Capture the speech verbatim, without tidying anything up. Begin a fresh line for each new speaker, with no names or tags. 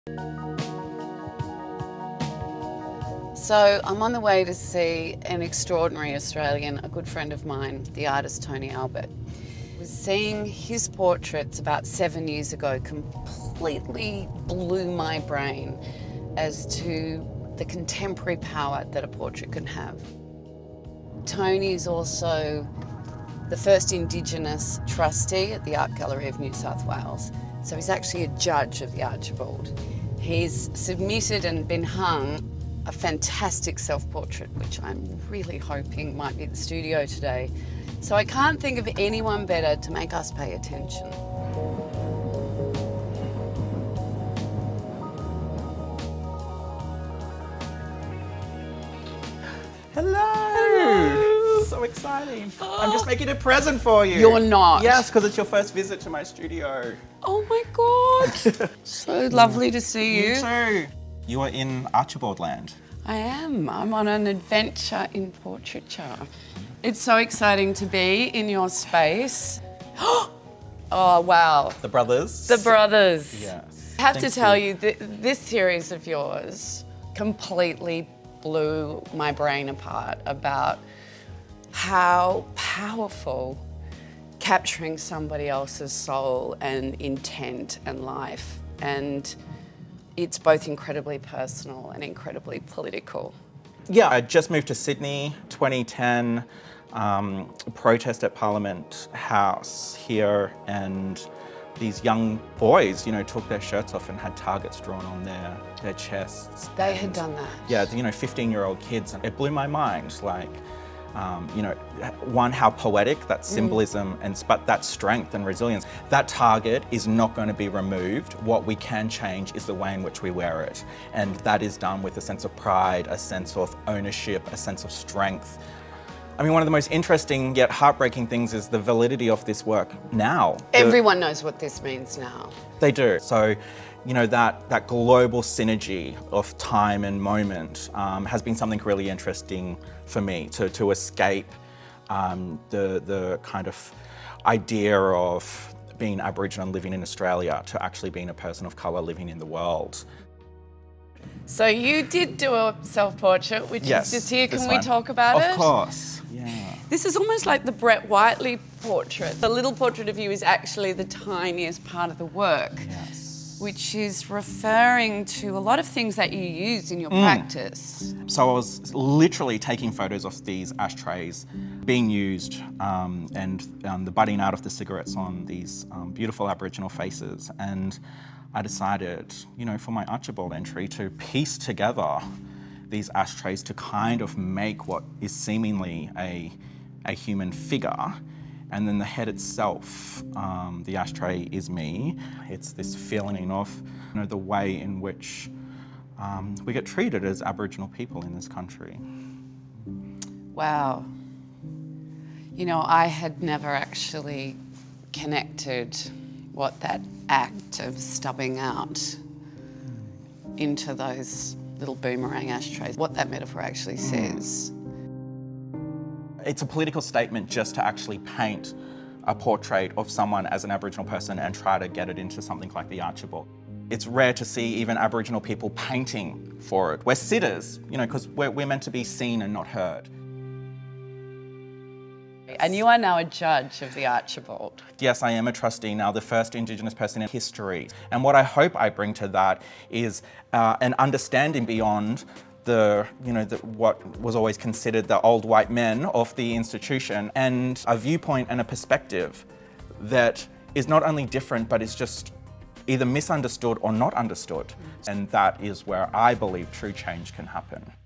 So I'm on the way to see an extraordinary Australian, a good friend of mine, the artist Tony Albert. I was seeing his portraits about seven years ago completely blew my brain as to the contemporary power that a portrait can have. Tony is also the first Indigenous trustee at the Art Gallery of New South Wales. So he's actually a judge of the Archibald. He's submitted and been hung a fantastic self-portrait, which I'm really hoping might be at the studio today. So I can't think of anyone better to make us pay attention.
Hello!
Hello.
So exciting. Oh. I'm just making a present for you.
You're not?
Yes, because it's your first visit to my studio.
Oh my God. So lovely to see you.
You too. You are in Archibald land.
I am. I'm on an adventure in portraiture. It's so exciting to be in your space. Oh, wow.
The brothers.
The brothers.
Yes.
I have
Thank
to tell
you,
you that this series of yours completely blew my brain apart about how powerful capturing somebody else's soul and intent and life, and it's both incredibly personal and incredibly political.
Yeah, I just moved to Sydney, twenty ten, um, protest at Parliament House here, and these young boys, you know, took their shirts off and had targets drawn on their, their chests.
They
and,
had done that?
Yeah, you know, fifteen-year-old kids. It blew my mind, like, Um, you know, one, how poetic, that symbolism, mm. and but that strength and resilience. That target is not going to be removed. What we can change is the way in which we wear it. And that is done with a sense of pride, a sense of ownership, a sense of strength. I mean, one of the most interesting yet heartbreaking things is the validity of this work now.
Everyone the, knows what this means now.
They do. So, you know, that, that global synergy of time and moment um, has been something really interesting for me, to, to escape um, the, the kind of idea of being Aboriginal and living in Australia to actually being a person of colour living in the world.
So you did do a self-portrait, which
yes,
is just here. Can we
one.
talk about
of
it?
Of course, yeah.
This is almost like the Brett Whiteley portrait. The little portrait of you is actually the tiniest part of the work.
Yes.
Which is referring to a lot of things that you use in your mm. practice.
So I was literally taking photos of these ashtrays being used um, and um, the budding out of the cigarettes on these um, beautiful Aboriginal faces. And I decided, you know, for my Archibald entry to piece together these ashtrays to kind of make what is seemingly a, a human figure. And then the head itself, um, the ashtray is me. It's this feeling of, you know, the way in which um, we get treated as Aboriginal people in this country.
Wow. You know, I had never actually connected what that act of stubbing out into those little boomerang ashtrays, what that metaphor actually says.
It's a political statement just to actually paint a portrait of someone as an Aboriginal person and try to get it into something like the Archibald. It's rare to see even Aboriginal people painting for it. We're sitters, you know, because we're, we're meant to be seen and not heard.
And you are now a judge of the Archibald.
Yes, I am a trustee now, the first Indigenous person in history. And what I hope I bring to that is uh, an understanding beyond the, you know, the, what was always considered the old white men of the institution, and a viewpoint and a perspective that is not only different, but is just either misunderstood or not understood. And that is where I believe true change can happen.